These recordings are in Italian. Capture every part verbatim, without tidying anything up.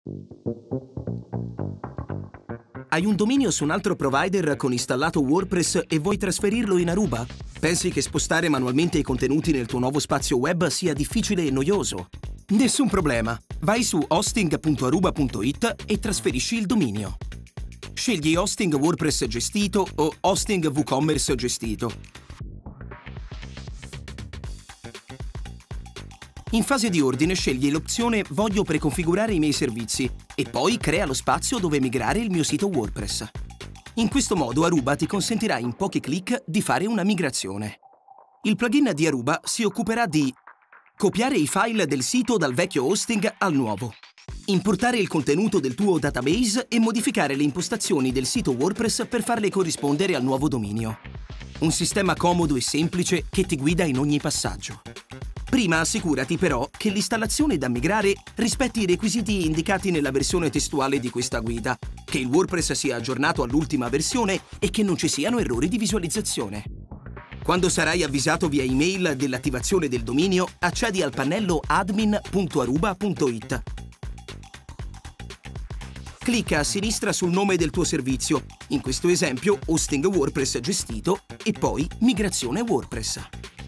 Hai un dominio su un altro provider con installato WordPress e vuoi trasferirlo in Aruba? Pensi che spostare manualmente i contenuti nel tuo nuovo spazio web sia difficile e noioso? Nessun problema! Vai su hosting punto aruba punto it e trasferisci il dominio. Scegli hosting WordPress gestito o hosting WooCommerce gestito. In fase di ordine scegli l'opzione Voglio preconfigurare i miei servizi e poi crea lo spazio dove migrare il mio sito WordPress. In questo modo Aruba ti consentirà in pochi clic di fare una migrazione. Il plugin di Aruba si occuperà di copiare i file del sito dal vecchio hosting al nuovo, importare il contenuto del tuo database e modificare le impostazioni del sito WordPress per farle corrispondere al nuovo dominio. Un sistema comodo e semplice che ti guida in ogni passaggio. Prima assicurati però che l'installazione da migrare rispetti i requisiti indicati nella versione testuale di questa guida, che il WordPress sia aggiornato all'ultima versione e che non ci siano errori di visualizzazione. Quando sarai avvisato via email dell'attivazione del dominio, accedi al pannello admin punto aruba punto it. Clicca a sinistra sul nome del tuo servizio, in questo esempio hosting WordPress gestito, e poi migrazione WordPress.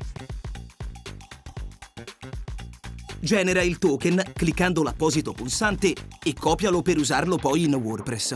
Genera il token cliccando l'apposito pulsante e copialo per usarlo poi in WordPress.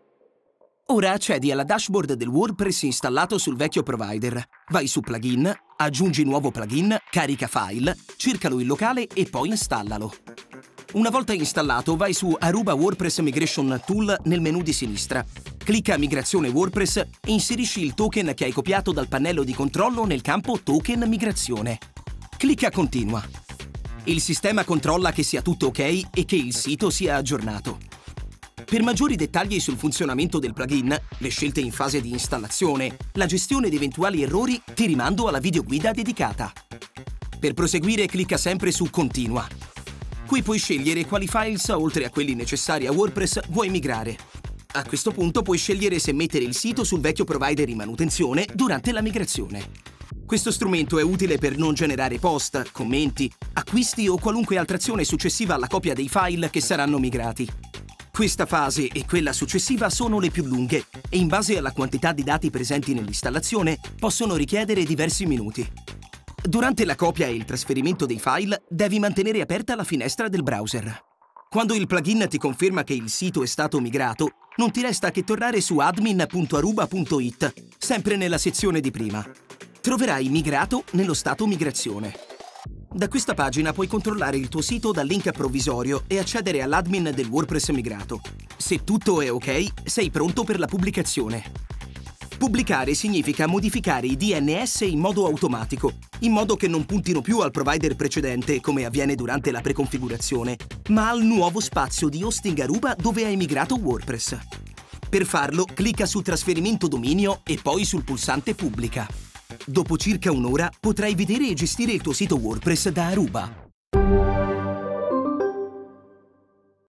Ora accedi alla dashboard del WordPress installato sul vecchio provider. Vai su Plugin, aggiungi nuovo plugin, carica file, cercalo in locale e poi installalo. Una volta installato, vai su Aruba WordPress Migration Tool nel menu di sinistra. Clicca Migrazione WordPress e inserisci il token che hai copiato dal pannello di controllo nel campo Token Migrazione. Clicca Continua. Il sistema controlla che sia tutto ok e che il sito sia aggiornato. Per maggiori dettagli sul funzionamento del plugin, le scelte in fase di installazione, la gestione di eventuali errori, ti rimando alla videoguida dedicata. Per proseguire, clicca sempre su Continua. Qui puoi scegliere quali files, oltre a quelli necessari a WordPress, vuoi migrare. A questo punto puoi scegliere se mettere il sito sul vecchio provider in manutenzione durante la migrazione. Questo strumento è utile per non generare post, commenti, acquisti o qualunque altra azione successiva alla copia dei file che saranno migrati. Questa fase e quella successiva sono le più lunghe e in base alla quantità di dati presenti nell'installazione possono richiedere diversi minuti. Durante la copia e il trasferimento dei file devi mantenere aperta la finestra del browser. Quando il plugin ti conferma che il sito è stato migrato, non ti resta che tornare su admin punto aruba punto it, sempre nella sezione di prima. Troverai migrato nello stato migrazione. Da questa pagina puoi controllare il tuo sito dal link provvisorio e accedere all'admin del WordPress migrato. Se tutto è ok, sei pronto per la pubblicazione. Pubblicare significa modificare i D N S in modo automatico, in modo che non puntino più al provider precedente, come avviene durante la preconfigurazione, ma al nuovo spazio di hosting Aruba dove hai migrato WordPress. Per farlo, clicca su Trasferimento dominio e poi sul pulsante Pubblica. Dopo circa un'ora potrai vedere e gestire il tuo sito WordPress da Aruba.